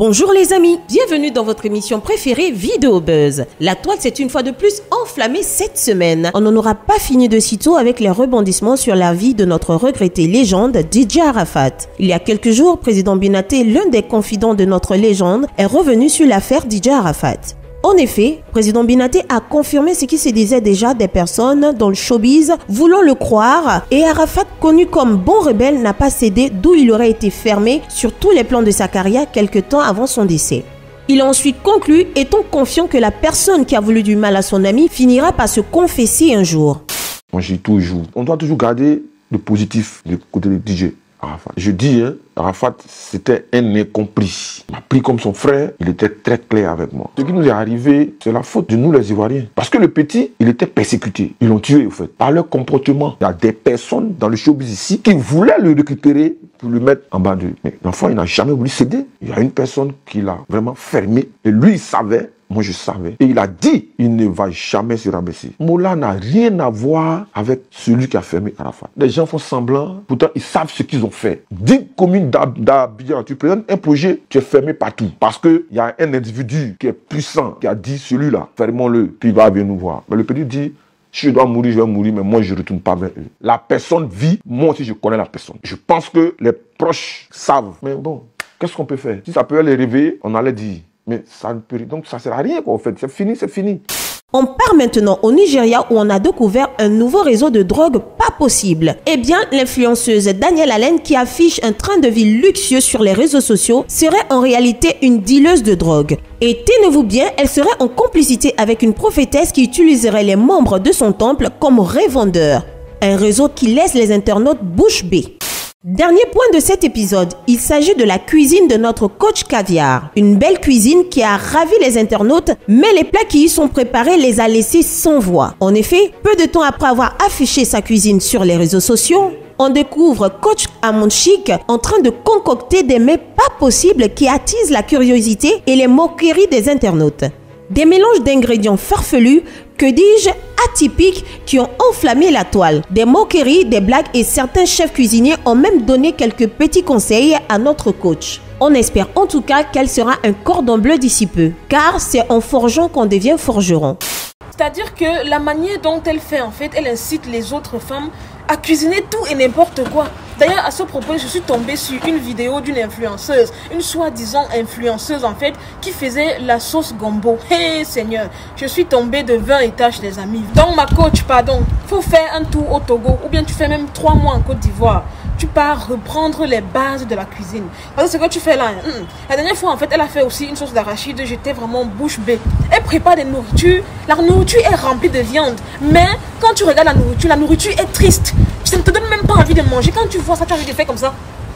Bonjour les amis, bienvenue dans votre émission préférée Vidéo Buzz. La toile s'est une fois de plus enflammée cette semaine. On n'en aura pas fini de sitôt avec les rebondissements sur la vie de notre regretté légende DJ Arafat. Il y a quelques jours, président Binaté, l'un des confidents de notre légende, est revenu sur l'affaire DJ Arafat. En effet, président Binaté a confirmé ce qui se disait déjà des personnes dans le showbiz voulant le croire, et Arafat, connu comme bon rebelle, n'a pas cédé, d'où il aurait été fermé sur tous les plans de sa carrière quelque temps avant son décès. Il a ensuite conclu, étant confiant que la personne qui a voulu du mal à son ami finira par se confesser un jour. Moi je dis toujours, on doit toujours garder le positif du côté de DJ Arafat. Je dis, Arafat, c'était un incompris. Il m'a pris comme son frère, il était très clair avec moi. Ce qui nous est arrivé, c'est la faute de nous les Ivoiriens. Parce que le petit, il était persécuté. Ils l'ont tué, en fait, par leur comportement. Il y a des personnes dans le showbiz ici qui voulaient le récupérer pour le mettre en bas d'eux. Mais l'enfant, il n'a jamais voulu céder. Il y a une personne qui l'a vraiment fermé. Et lui, il savait. Moi, je savais. Et il a dit, il ne va jamais se rabaisser. Mola n'a rien à voir avec celui qui a fermé Arafat. Les gens font semblant, pourtant, ils savent ce qu'ils ont fait. 10 communes d'Abidjan, tu présentes un projet, tu es fermé partout. Parce qu'il y a un individu qui est puissant, qui a dit, celui-là, fermons-le, puis il va venir nous voir. Mais le petit dit, si je dois mourir, je vais mourir, mais moi, je ne retourne pas vers eux. La personne vit, moi aussi, je connais la personne. Je pense que les proches savent. Mais bon, qu'est-ce qu'on peut faire? Si ça peut les réveiller, on allait dire. Mais ça ne peut... Donc ça ne sert à rien quoi, en fait. C'est fini, c'est fini. On part maintenant au Nigeria où on a découvert un nouveau réseau de drogue pas possible. Eh bien, l'influenceuse Danielle Allen qui affiche un train de vie luxueux sur les réseaux sociaux serait en réalité une dealeuse de drogue. Et tenez-vous bien, elle serait en complicité avec une prophétesse qui utiliserait les membres de son temple comme revendeurs. Un réseau qui laisse les internautes bouche bée. Dernier point de cet épisode, il s'agit de la cuisine de notre coach Caviar. Une belle cuisine qui a ravi les internautes, mais les plats qui y sont préparés les a laissés sans voix. En effet, peu de temps après avoir affiché sa cuisine sur les réseaux sociaux, on découvre coach Amonchik en train de concocter des mets pas possibles qui attisent la curiosité et les moqueries des internautes. Des mélanges d'ingrédients farfelus, que dis-je, atypiques, qui ont enflammé la toile. Des moqueries, des blagues et certains chefs cuisiniers ont même donné quelques petits conseils à notre coach. On espère en tout cas qu'elle sera un cordon bleu d'ici peu, car c'est en forgeant qu'on devient forgeron. C'est-à-dire que la manière dont elle fait, en fait, elle incite les autres femmes à cuisiner tout et n'importe quoi. D'ailleurs, à ce propos, je suis tombée sur une vidéo d'une influenceuse, une soi-disant influenceuse en fait, qui faisait la sauce gombo. Hey Seigneur, je suis tombée de 20 étages les amis. Donc ma coach, pardon, faut faire un tour au Togo ou bien tu fais même 3 mois en Côte d'Ivoire. Tu pars reprendre les bases de la cuisine. Parce que ce que tu fais là, la dernière fois en fait, elle a fait aussi une sauce d'arachide, j'étais vraiment bouche bée. Elle prépare des nourritures, la nourriture est remplie de viande. Mais quand tu regardes la nourriture est triste. Ça ne te donne même pas envie de manger. Quand tu vois ça, tu as envie de faire comme ça.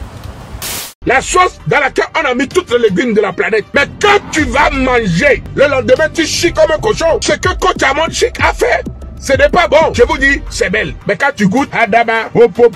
La sauce dans laquelle on a mis toutes les légumes de la planète. Mais quand tu vas manger, le lendemain, tu chies comme un cochon. Ce que Coach Amonchik a fait, ce n'est pas bon. Je vous dis, c'est belle. Mais quand tu goûtes, adama,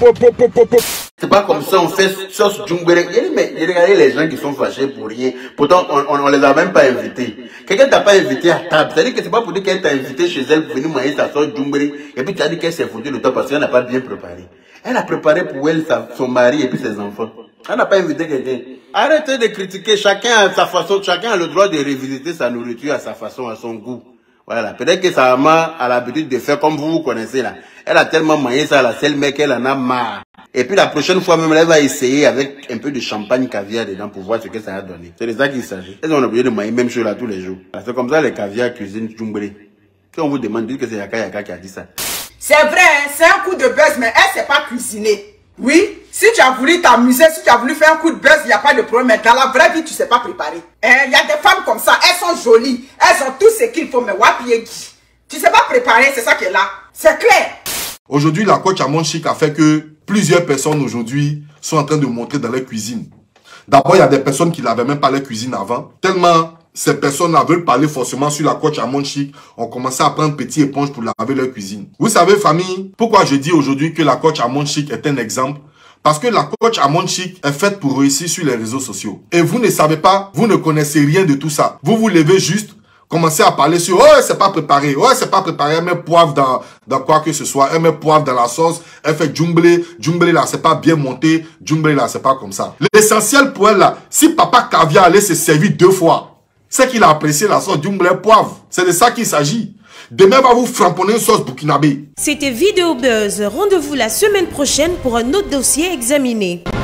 c'est pas comme ça, on fait sauce djungwere. Mais regardez les gens qui sont fâchés pour rien. Pourtant, on les a même pas invités. Quelqu'un t'a pas invité à table. C'est-à-dire que c'est pas pour dire qu'elle t'a invité chez elle pour venir manger sa sauce djungwere. Et puis tu as dit qu'elle s'est foutue de toi parce qu'elle n'a pas bien préparé. Elle a préparé pour elle, son mari et puis ses enfants. Elle n'a pas invité quelqu'un. Arrêtez de critiquer. Chacun a sa façon. Chacun a le droit de revisiter sa nourriture à sa façon, à son goût. Voilà. Peut-être que sa maman a l'habitude de faire comme vous connaissez là. Elle a tellement mangé ça à la selle, mais qu'elle en a marre. Et puis la prochaine fois même, elle va essayer avec un peu de champagne caviar dedans pour voir ce que ça a donné. C'est de ça qu'il s'agit. Elles ont obligé de manger même chose là tous les jours. C'est comme ça les caviar cuisine djungwere. Si on vous demande, dites que c'est Yaka Yaka qui a dit ça. C'est vrai, c'est un coup de buzz, mais elle sait pas cuisiner. Oui, si tu as voulu t'amuser, si tu as voulu faire un coup de buzz, il n'y a pas de problème. Mais dans la vraie vie, tu sais pas préparer. Il y a des femmes comme ça, elles sont jolies, elles ont tout ce qu'il faut, mais wapiegi. Tu sais pas préparer, c'est ça qui est là. C'est clair. Aujourd'hui, la coach Amonchik a fait que plusieurs personnes aujourd'hui sont en train de montrer dans leur cuisine. D'abord, il y a des personnes qui n'avaient même pas leur cuisine avant. Tellement ces personnes-là veulent parler forcément sur la coach Amonchik, ont commencé à prendre petit éponge pour laver leur cuisine. Vous savez, famille, pourquoi je dis aujourd'hui que la coach Amonchik est un exemple? Parce que la coach Amonchik est faite pour réussir sur les réseaux sociaux. Et vous ne savez pas, vous ne connaissez rien de tout ça. Vous vous levez juste, commencer à parler sur « Oh, c'est pas préparé, oh, c'est pas préparé, elle met poivre dans quoi que ce soit, elle met poivre dans la sauce, elle fait djumblé là, c'est pas bien monté, djumblé là, c'est pas comme ça. » L'essentiel pour elle là, si Papa Caviar allait se servir 2 fois, c'est qu'il a apprécié la sauce djumblé poivre. C'est de ça qu'il s'agit. Demain va vous framponner une sauce burkinabé. C'était Vidéo Buzz. Rendez-vous la semaine prochaine pour un autre dossier examiné.